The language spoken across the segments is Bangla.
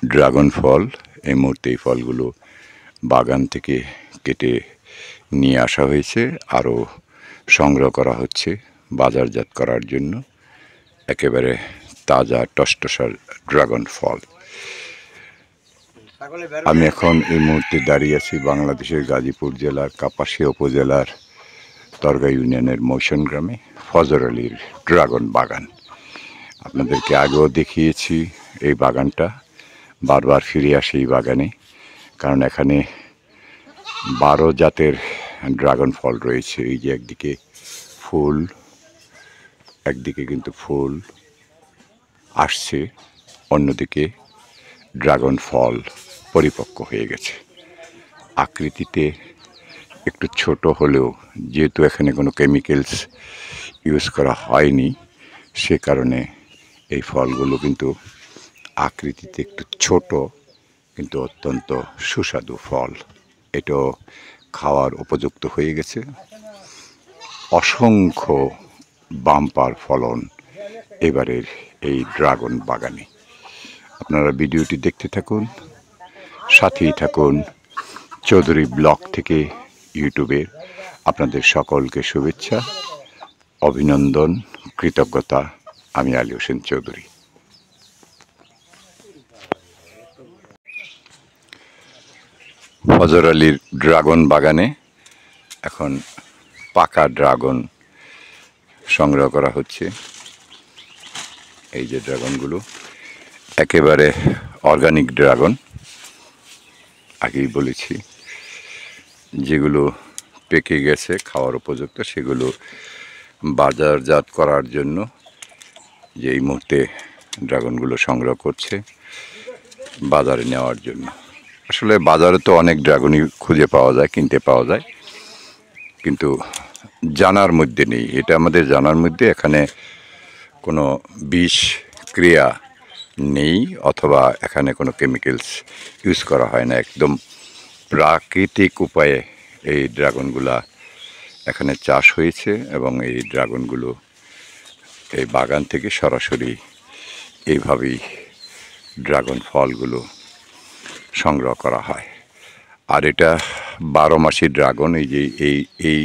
ড্রাগন ফল। এই মুহূর্তে এই ফলগুলো বাগান থেকে কেটে নিয়ে আসা হয়েছে, আরও সংগ্রহ করা হচ্ছে বাজারজাত করার জন্য। একেবারে তাজা টসটসার ড্রাগন ফল। আমি এখন এই মুহূর্তে দাঁড়িয়ে আছি বাংলাদেশের গাজীপুর জেলার কাপাসিয়া উপজেলার তরগা ইউনিয়নের মৈশন গ্রামে ফজর আলীর ড্রাগন বাগান। আপনাদেরকে আগেও দেখিয়েছি এই বাগানটা, বারবার ফিরে আসি এই বাগানে, কারণ এখানে 12 জাতের ড্রাগন ফল রয়েছে। এই যে একদিকে কিন্তু ফুল আসছে, অন্যদিকে ড্রাগন ফল পরিপক্ক হয়ে গেছে। আকৃতিতে একটু ছোট হলেও যেহেতু এখানে কোনো কেমিক্যালস ইউজ করা হয়নি, সে কারণে এই ফলগুলো কিন্তু আকৃতিতে একটু ছোট, কিন্তু অত্যন্ত সুস্বাদু ফল। এটাও খাওয়ার উপযুক্ত হয়ে গেছে। অসংখ্য বাম্পার ফলন এবারের এই ড্রাগন বাগানে। আপনারা ভিডিওটি দেখতে থাকুন, সাথেই থাকুন। চৌধুরী ব্লগ থেকে ইউটিউবের আপনাদের সকলকে শুভেচ্ছা, অভিনন্দন, কৃতজ্ঞতা। আমি আলী হোসেন চৌধুরী। ফজর আলীর ড্রাগন বাগানে এখন পাকা ড্রাগন সংগ্রহ করা হচ্ছে। এই যে ড্রাগনগুলো একেবারে অর্গানিক ড্রাগন, আগেই বলেছি। যেগুলো পেকে গেছে খাওয়ার উপযুক্ত, সেগুলো বাজারজাত করার জন্য যে এই মুহূর্তে ড্রাগনগুলো সংগ্রহ করছে বাজারে নেওয়ার জন্য। আসলে বাজারে তো অনেক ড্রাগনই খুঁজে পাওয়া যায়, কিনতে পাওয়া যায়, কিন্তু জানার মধ্যে নেই। এটা আমাদের জানার মধ্যে এখানে কোনো বিষ ক্রিয়া নেই, অথবা এখানে কোনো কেমিক্যালস ইউজ করা হয় না। একদম প্রাকৃতিক উপায়ে এই ড্রাগনগুলা এখানে চাষ হয়েছে, এবং এই ড্রাগনগুলো এই বাগান থেকে সরাসরি এইভাবেই ড্রাগন ফলগুলো সংগ্রহ করা হয়। আর এটা 12 মাসি ড্রাগন। এই যে এই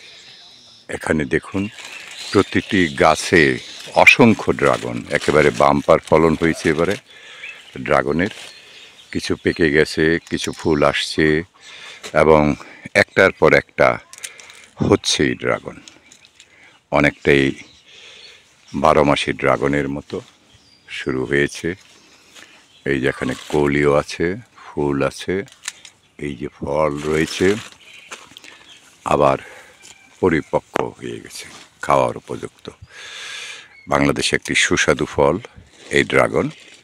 এখানে দেখুন, প্রতিটি গাছে অসংখ্য ড্রাগন, একেবারে বাম্পার ফলন হয়েছে এবারে ড্রাগনের। কিছু পেকে গেছে, কিছু ফুল আসছে, এবং একটার পর একটা হচ্ছেই ড্রাগন। অনেকটাই 12 মাসি ড্রাগনের মতো শুরু হয়েছে। এই যে এখানে কলিও আছে, ফুল আছে, এই যে ফল রয়েছে, আবার পরিপক্ক হয়ে গেছে, খাওয়ার উপযুক্ত। বাংলাদেশে একটি সুস্বাদু ফল এই ড্রাগন।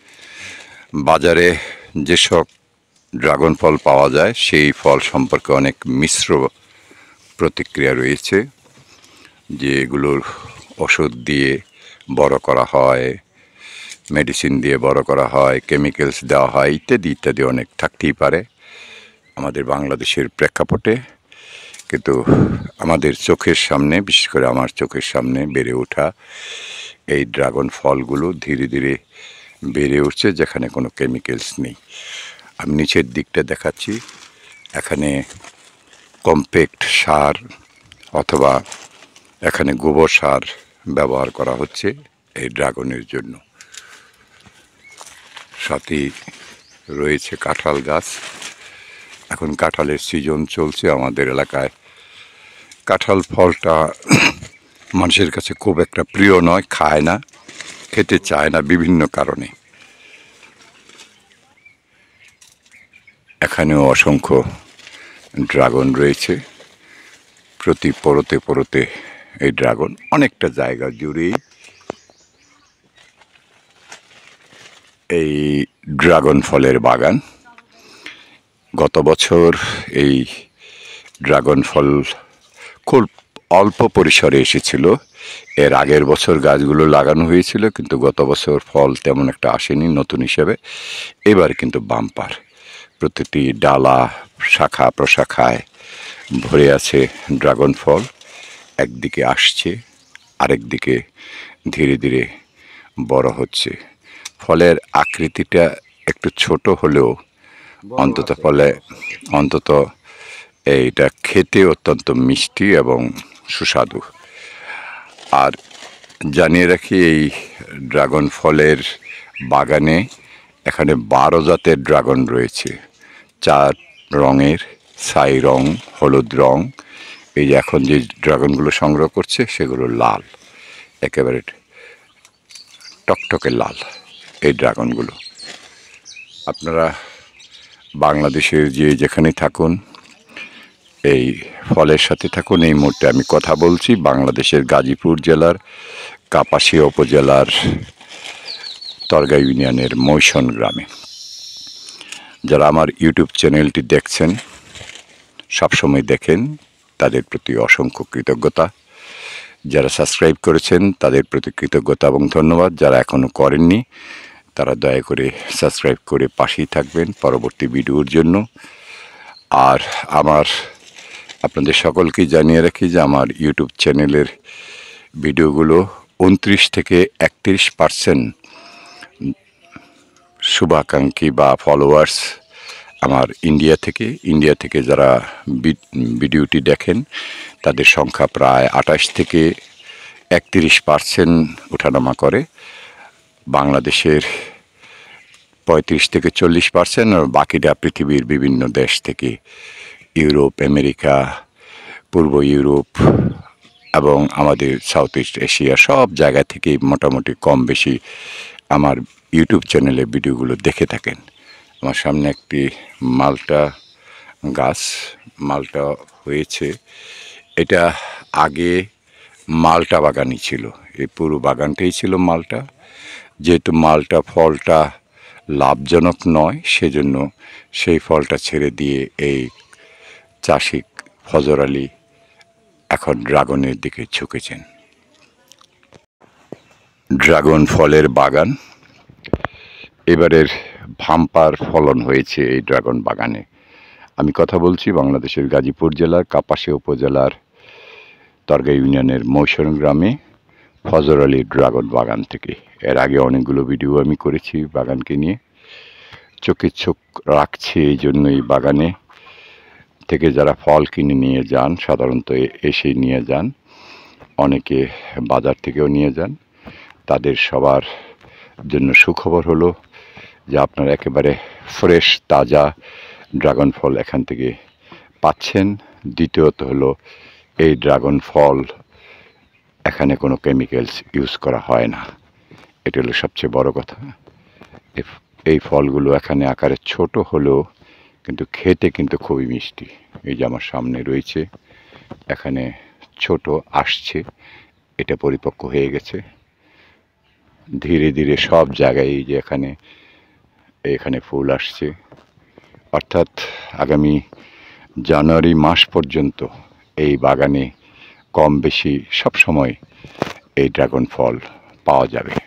বাজারে যেসব ড্রাগন ফল পাওয়া যায় সেই ফল সম্পর্কে অনেক মিশ্র প্রতিক্রিয়া রয়েছে, যে এগুলোর ওষুধ দিয়ে বড় করা হয়, মেডিসিন দিয়ে বড় করা হয়, কেমিক্যালস দেওয়া হয়, ইত্যাদি ইত্যাদি অনেক থাকতেই পারে আমাদের বাংলাদেশের প্রেক্ষাপটে। কিন্তু আমাদের চোখের সামনে, বিশেষ করে আমার চোখের সামনে বেড়ে ওঠা এই ড্রাগন ফলগুলো ধীরে ধীরে বেড়ে উঠছে যেখানে কোনো কেমিক্যালস নেই। আমি নিচের দিকটা দেখাচ্ছি, এখানে কমপ্যাক্ট সার অথবা এখানে গোবর সার ব্যবহার করা হচ্ছে এই ড্রাগনের জন্য। সাথেই রয়েছে কাঁঠাল গাছ। এখন কাঁঠালের সিজন চলছে আমাদের এলাকায়। কাঁঠাল ফলটা মানুষের কাছে খুব একটা প্রিয় নয়, খায় না, খেতে চায় না বিভিন্ন কারণে। এখানেও অসংখ্য ড্রাগন রয়েছে, প্রতি পরতে পরতে এই ড্রাগন অনেকটা জায়গা জুড়েই এই ড্রাগন ফলের বাগান। গত বছর এই ড্রাগন ফল খুব অল্প পরিসরে এসেছিল। এর আগের বছর গাছগুলো লাগানো হয়েছিল, কিন্তু গত বছর ফল তেমন একটা আসেনি নতুন হিসেবে। এবার কিন্তু বাম্পার, প্রতিটি ডালা শাখা প্রশাখায় ভরে আছে ড্রাগন ফল। একদিকে আসছে, আরেক দিকে ধীরে ধীরে বড় হচ্ছে। ফলের আকৃতিটা একটু ছোট হলেও অন্তত অন্তত এইটা খেতে অত্যন্ত মিষ্টি এবং সুস্বাদু। আর জানিয়ে রাখি, এই ড্রাগন ফলের বাগানে এখানে 12 জাতের ড্রাগন রয়েছে। 4 রঙের, ছাই রং, হলুদ রং। এই যে এখন যে ড্রাগনগুলো সংগ্রহ করছে সেগুলো লাল, একেবারে টকটকে লাল এই ড্রাগনগুলো। আপনারা বাংলাদেশের যেখানে থাকুন এই ফলের সাথে থাকুন। এই মুহূর্তে আমি কথা বলছি বাংলাদেশের গাজীপুর জেলার কাপাসিয়া উপজেলার তরগাঁ ইউনিয়নের মৈশন গ্রামে। যারা আমার ইউটিউব চ্যানেলটি দেখছেন, সবসময় দেখেন, তাদের প্রতি অসংখ্য কৃতজ্ঞতা। যারা সাবস্ক্রাইব করেছেন তাদের প্রতি কৃতজ্ঞতা এবং ধন্যবাদ। যারা এখনও করেননি তারা দয়া করে সাবস্ক্রাইব করে পাশেই থাকবেন পরবর্তী ভিডিওর জন্য। আর আপনাদের সকলকে জানিয়ে রাখি যে আমার ইউটিউব চ্যানেলের ভিডিওগুলো 29 থেকে 31% শুভাকাঙ্ক্ষী বা ফলোয়ার্স আমার ইন্ডিয়া থেকে যারা ভিডিওটি দেখেন তাদের সংখ্যা প্রায় 28 থেকে 31% ওঠানামা করে। বাংলাদেশের 35 থেকে 40%, আর বাকিটা পৃথিবীর বিভিন্ন দেশ থেকে, ইউরোপ, আমেরিকা, পূর্ব ইউরোপ এবং আমাদের সাউথ ইস্ট এশিয়া, সব জায়গা থেকে মোটামুটি কম বেশি আমার ইউটিউব চ্যানেলে ভিডিওগুলো দেখে থাকেন। আমার সামনে একটি মালটা গাছ, মালটা হয়েছে। এটা আগে মালটা বাগানই ছিল, এই পুরো বাগানটাই ছিল মালটা। যেহেতু মালটা ফলটা লাভজনক নয়, সেজন্য সেই ফলটা ছেড়ে দিয়ে এই চাষি ফজর আলী এখন ড্রাগনের দিকে ঝুঁকেছেন। ড্রাগন ফলের বাগান, এবারের ভাম্পার ফলন হয়েছে এই ড্রাগন বাগানে। আমি কথা বলছি বাংলাদেশের গাজীপুর জেলার কাপাসিয়া উপজেলার তরগাঁ ইউনিয়নের মৈশন গ্রামে ফজর আলী ড্রাগন বাগান থেকে। এর আগে অনেকগুলো ভিডিও আমি করেছি বাগানকে নিয়ে। চোখে চোখ রাখছি এই জন্য এই বাগানে থেকে যারা ফল কিনে নিয়ে যান, সাধারণত এসে নিয়ে যান, অনেকে বাজার থেকেও নিয়ে যান, তাদের সবার জন্য সুখবর হলো যে আপনারা একেবারে ফ্রেশ তাজা ড্রাগন ফল এখান থেকে পাচ্ছেন। দ্বিতীয়ত হলো এই ড্রাগন ফল এখানে কোনো কেমিক্যালস ইউজ করা হয় না, এটা হলো সবচেয়ে বড় কথা। এই ফলগুলো এখানে আকারে ছোট হলেও কিন্তু খেতে কিন্তু খুবই মিষ্টি। এই যে আমার সামনে রয়েছে, এখানে ছোট আসছে, এটা পরিপক্ক হয়ে গেছে। ধীরে ধীরে সব জায়গায় এই যে এখানে ফুল আসছে, অর্থাৎ আগামী জানুয়ারি মাস পর্যন্ত এই বাগানে কম বেশি সব সময় এই ড্রাগন ফল পাওয়া যাবে।